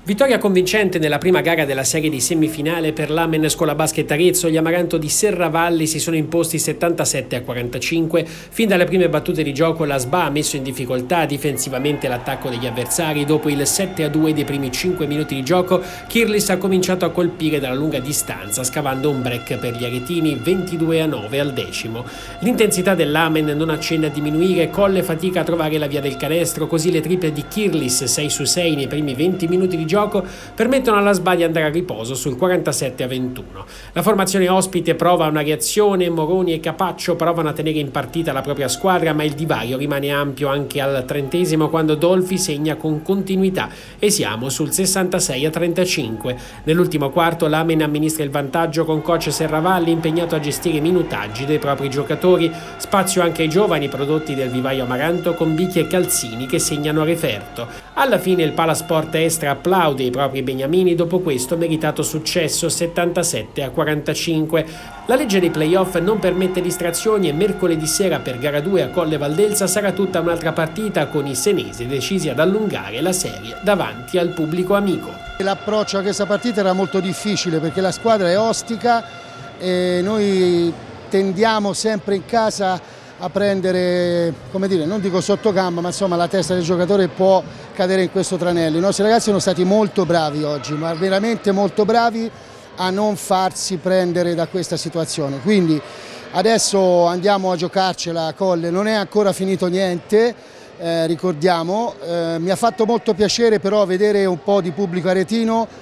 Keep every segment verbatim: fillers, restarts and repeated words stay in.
Vittoria convincente nella prima gara della serie di semifinale per l'Amen Scuola Basket Arezzo. Gli Amaranto di Serravalli si sono imposti settantasette a quarantacinque. Fin dalle prime battute di gioco la S B A ha messo in difficoltà difensivamente l'attacco degli avversari. Dopo il sette a due dei primi cinque minuti di gioco, Kirlis ha cominciato a colpire dalla lunga distanza, scavando un break per gli aretini ventidue a nove al decimo. L'intensità dell'Amen non accenna a diminuire, Colle fatica a trovare la via del canestro, così le triple di Kirlis sei su sei nei primi venti minuti di gioco permettono alla S B A di andare a riposo sul quarantasette a ventuno. La formazione ospite prova una reazione, Moroni e Capaccio provano a tenere in partita la propria squadra, ma il divario rimane ampio anche al trentesimo quando Dolfi segna con continuità e siamo sul sessantasei a trentacinque. Nell'ultimo quarto l'Amen amministra il vantaggio con coach Serravalli impegnato a gestire i minutaggi dei propri giocatori, spazio anche ai giovani prodotti del vivaio Amaranto con Bicchi e Calzini che segnano a referto. Alla fine il Palasport Estra applaude i propri beniamini dopo questo meritato successo settantasette a quarantacinque. La legge dei playoff non permette distrazioni e mercoledì sera per gara due a Colle Valdelsa sarà tutta un'altra partita con i senesi decisi ad allungare la serie davanti al pubblico amico. L'approccio a questa partita era molto difficile perché la squadra è ostica e noi tendiamo sempre in casa a prendere, come dire, non dico sotto gamba, ma insomma la testa del giocatore può cadere in questo tranello. I nostri ragazzi sono stati molto bravi oggi, ma veramente molto bravi a non farsi prendere da questa situazione. Quindi adesso andiamo a giocarcela a Colle, non è ancora finito niente, eh, ricordiamo. Eh, mi ha fatto molto piacere però vedere un po' di pubblico aretino.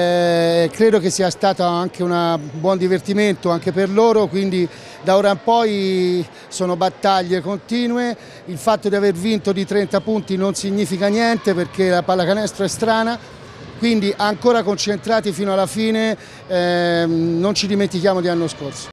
Eh, credo che sia stato anche un buon divertimento anche per loro, quindi da ora in poi sono battaglie continue. Il fatto di aver vinto di trenta punti non significa niente perché la pallacanestro è strana, quindi ancora concentrati fino alla fine, eh, non ci dimentichiamo di l'anno scorso.